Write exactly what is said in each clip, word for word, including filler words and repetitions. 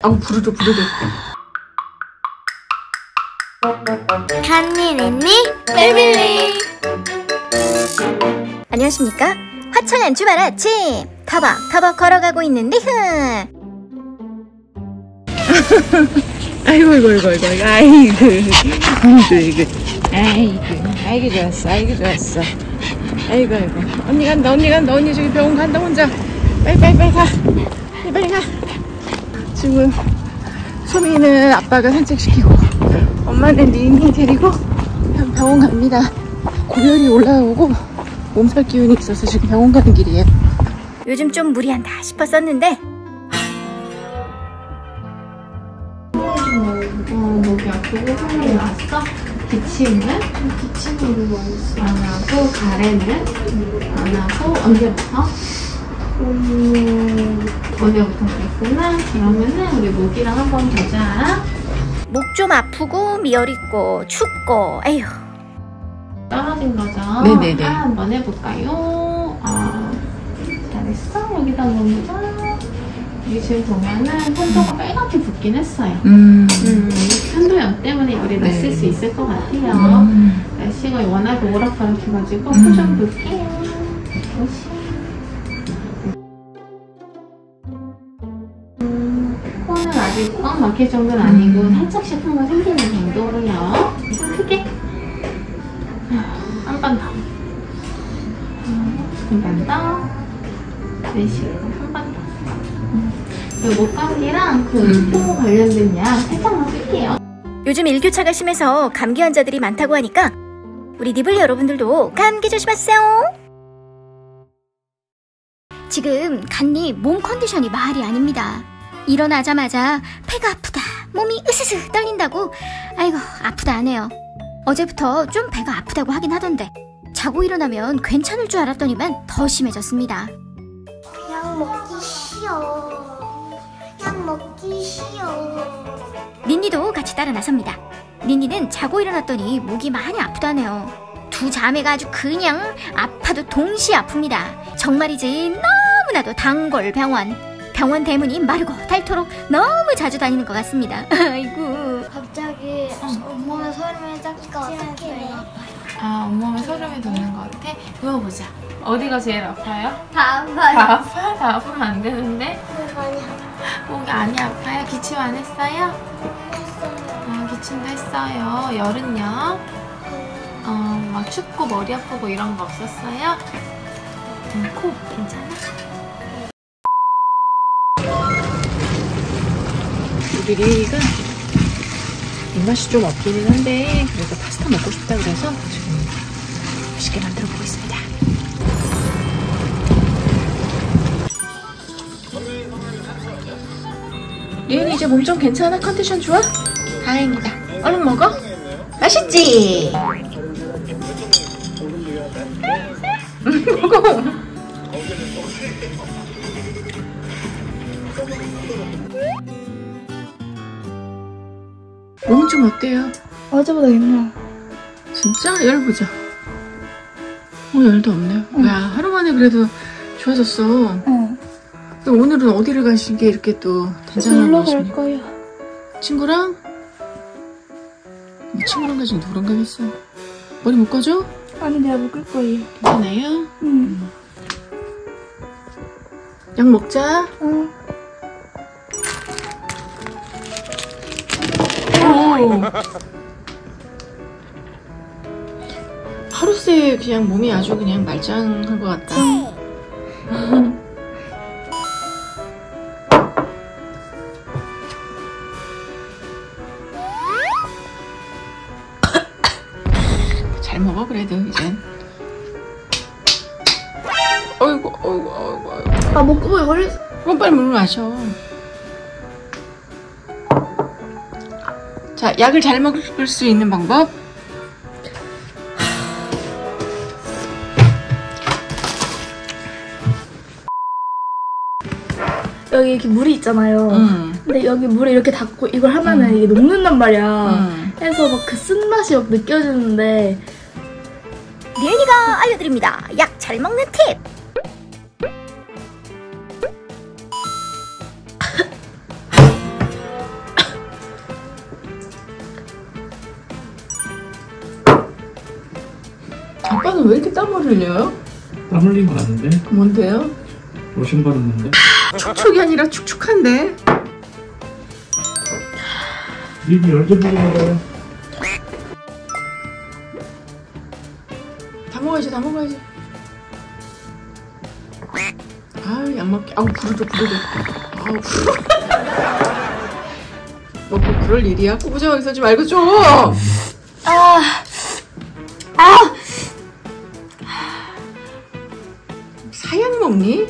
아우 부르르 부르르. 간니 랜니 패밀리. 안녕하십니까? 화창한 주말 아침 터벅터벅 걸어가고 있는데 흐. 아이고 이거 이거 이거 아이고 아이고 이거 아이고 아이고 좋았어 아이고 좋았어 아이고 아이고 언니 간다 언니 간다 언니 저기 병원 간다 혼자 빨리 빨리 빨리 가 빨리 빨리 가. 지금 소미는 아빠가 산책시키고 엄마는 니니 데리고 병원 갑니다. 고열이 올라오고 몸살 기운이 있어서 지금 병원 가는 길이에요. 요즘 좀 무리한다 싶었었는데 어, 목이 아프고 손이 왔어? 기침은? 기침은 뭐였어? 안 하고 가래는? 안 하고 언제부터? 음... 오늘부터 그랬구나. 그러면은 우리 목이랑 한번 보자. 목 좀 아프고 미열 있고 춥고 에휴 떨어진 거죠? 네네네. 아, 한번 해볼까요? 아, 잘했어. 여기다 놓자. 여기 지금 보면은 손도가 빨갛게 붓긴 했어요. 음. 음, 편도염 때문에 열이 네. 났을 수 있을 것 같아요. 음. 날씨가 워낙 오락가락해가지고 음. 코 좀 볼게요. 음, 코는 아직 꽉 막힐 정도는 아니고 음. 살짝씩 한번 생기는 정도로요. 좀 크게 한 번 더, 한 번 더, 내쉬고 한 번 더. 그 목감기랑 그 코 음. 관련된 약 살짝만 쓸게요. 요즘 일교차가 심해서 감기 환자들이 많다고 하니까 우리 니블 여러분들도 감기 조심하세요. 지금 간니 몸 컨디션이 말이 아닙니다. 일어나자마자 배가 아프다, 몸이 으스스 떨린다고. 아이고 아프다 하네요. 어제부터 좀 배가 아프다고 하긴 하던데 자고 일어나면 괜찮을 줄 알았더니만 더 심해졌습니다. 약 먹기 싫어. 약 먹기 싫어. 닌니도 같이 따라 나섭니다. 닌니는 자고 일어났더니 목이 많이 아프다네요. 두 자매가 아주 그냥 아파도 동시에 아픕니다. 정말이지 너무나도 단골 병원. 병원 대문이 마르고 닳도록 너무 자주 다니는 것 같습니다. 아이고. 갑자기 온몸에 소름이 쫙까 어떡해. 아, 온몸에 소름이 돋는 것 같아? 누워보자. 어디가 제일 아파요? 다 다 아파요. 아파? 다 아프면 안 되는데? 많이 아파요. 목이 많이 아파요? 기침 안 했어요? 아, 기침도 했어요. 열은요? 어, 막 춥고 머리 아프고 이런 거 없었어요? 음, 코 괜찮아? 우리 리리가 입맛이 좀 없기는 한데 그래도 파스타 먹고 싶다 그래서 지금 맛있게 만들어 보고 있습니다. 리은이 이제 몸 좀 괜찮아? 컨디션 좋아? 다행이다. 얼른 먹어. 맛있지? 먹어. 몸은 좀 어때요? 어제보다 괜찮아. 진짜? 열 보자. 어, 열도 없네요. 응. 야, 하루 만에 그래도 좋아졌어. 응. 근데 오늘은 어디를 가신 게 이렇게 또 단장을 놀러 갈 하십니까? 거야. 친구랑? 친구랑 가지 누구랑 가겠어? 머리 묶어줘? 아니 내가 묶을 거예요. 괜찮아요? 응. 약 먹자. 응. 오. 하루 새 그냥 몸이 아주 그냥 말짱한 것 같다. 잘 먹어 그래도 이젠. 어이구 어이구 어이구 어이구. 아 목구멍에 걸렸어. 그럼 빨리 물 마셔. 자, 약을 잘 먹을 수 있는 방법. 여기 이렇게 물이 있잖아요. 음. 근데 여기 물을 이렇게 닫고 이걸 하면은 음. 이게 녹는단 말이야. 음. 해서 막 그 쓴맛이 막 느껴지는데 리은이가 알려드립니다. 약 잘 먹는 팁. 아빠는 왜 이렇게 땀을 흘려요? 땀 흘린 거 아닌데? 뭔데요? 로션 바르는데? 축축이 아니라 축축한데? 니니 언제 보고 먹어요? 다 먹어야지, 다 먹어야지. 아유, 약 먹게. 아우, 부르죠, 부르죠. 아우, 부르. 먹고 그럴 일이야? 꾸부정하게 서지 말고 좀! 아, 아, 사약 먹니?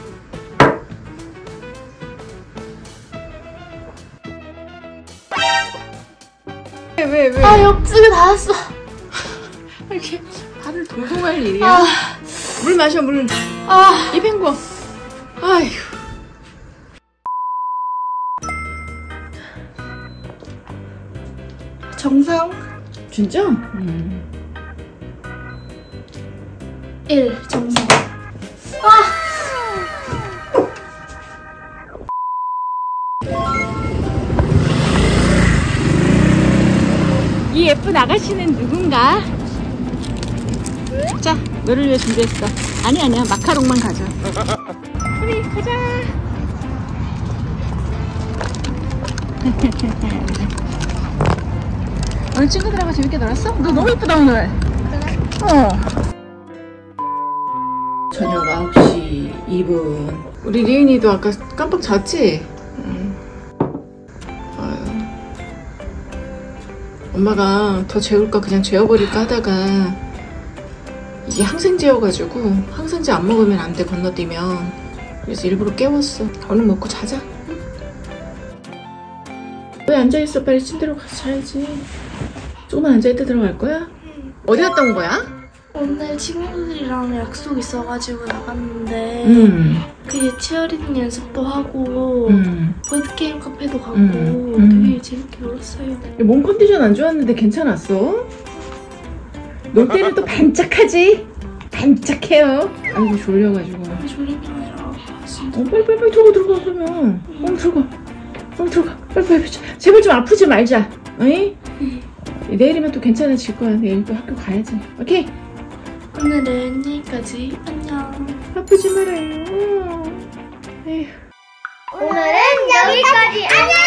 왜, 왜, 왜? 아, 옆집에 닿았어. 이렇게 발을 동동할 일이야? 아, 물 마셔, 물. 아, 입 헹궈. 아휴. 정상 진짜? 음. 일 정상. 이 예쁜 아가씨는 누군가? 자, 너를 위해 준비했어. 아니 아니야, 마카롱만 가져. 우리 가자. 오늘 친구들하고 재밌게 놀았어? 너 너무 예쁘다 오늘. 어. 저녁 아홉 시 이 분. 우리 리은이도 아까 깜빡 잤지? 응. 아유. 엄마가 더 재울까 그냥 재워버릴까 하다가 이게 항생제여가지고 항생제 안 먹으면 안 돼, 건너뛰면. 그래서 일부러 깨웠어. 얼른 먹고 자자. 응? 왜 앉아있어? 빨리 침대로 가서 자야지. 조금만 앉아있다 들어갈 거야? 응. 어디 갔다 온 거야? 오늘 친구들이랑 약속 있어가지고 나갔는데 음. 그 치어리딩 연습도 하고 음. 보드게임 카페도 가고 음. 음. 되게 재밌게 놀았어요. 몸 컨디션 안 좋았는데 괜찮았어? 놀 때는 또 반짝하지? 반짝해요. 아이고 졸려가지고. 졸린 게 아니라 진짜 어, 빨리 빨리 빨리 들어가 들어가 그러면. 어 들어가. 어 들어가. 빨리 빨리 빨리. 제발 좀 아프지 말자. 어이? 내일이면 또 괜찮아질 거야. 내일 또 학교 가야지. 오케이? 오늘은 여기까지. 안녕. 아프지 말아요. 에휴. 오늘은 여기까지. 안녕.